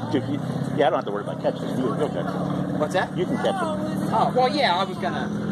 Yeah, I don't have to worry about catching them. You'll catch them. What's that? You can catch them. Oh, well, yeah, I was gonna